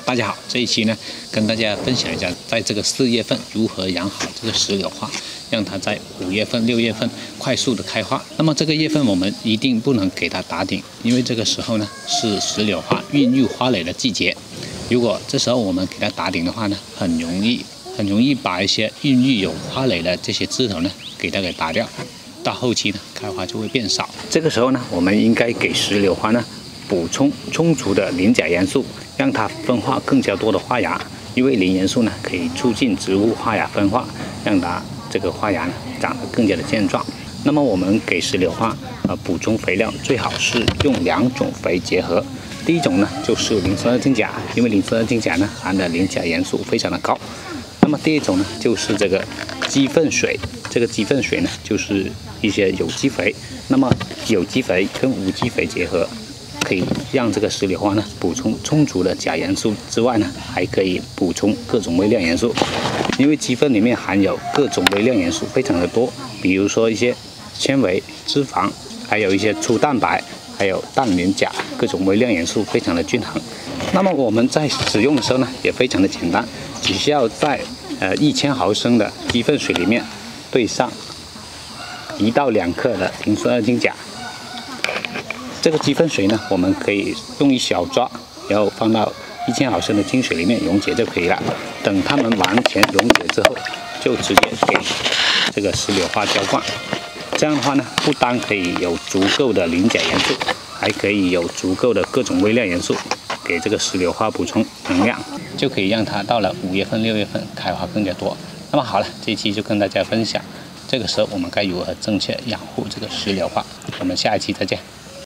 大家好，这一期呢，跟大家分享一下，在这个4月份如何养好这个石榴花，让它在5月份、6月份快速的开花。那么这个月份我们一定不能给它打顶，因为这个时候呢是石榴花孕育花蕾的季节。如果这时候我们给它打顶的话呢，很容易把一些孕育有花蕾的这些枝头呢给它给打掉，到后期呢开花就会变少。这个时候呢，我们应该给石榴花呢补充充足的磷钾元素，让它分化更加多的花芽，因为磷元素呢可以促进植物花芽分化，让它这个花芽呢长得更加的健壮。那么我们给石榴花补充肥料，最好是用2种肥结合。第一种呢就是磷酸二氢钾，因为磷酸二氢钾呢含的磷钾元素非常的高。那么第二种呢就是这个鸡粪水，这个鸡粪水呢就是一些有机肥。那么有机肥跟无机肥结合，可以让这个石榴花呢补充充足的钾元素之外呢，还可以补充各种微量元素。因为鸡粪里面含有各种微量元素非常的多，比如说一些纤维、脂肪，还有一些粗蛋白，还有氮、磷、钾，各种微量元素非常的均衡。那么我们在使用的时候呢，也非常的简单，只需要在1000毫升的鸡粪水里面兑上1到2克的磷酸二氢钾。这个鸡粪水呢，我们可以用一小抓，然后放到1000毫升的清水里面溶解就可以了。等它们完全溶解之后，就直接给这个石榴花浇灌。这样的话呢，不单可以有足够的磷钾元素，还可以有足够的各种微量元素，给这个石榴花补充能量，就可以让它到了5月份、6月份开花更加多。那么好了，这一期就跟大家分享，这个时候我们该如何正确养护这个石榴花。我们下一期再见。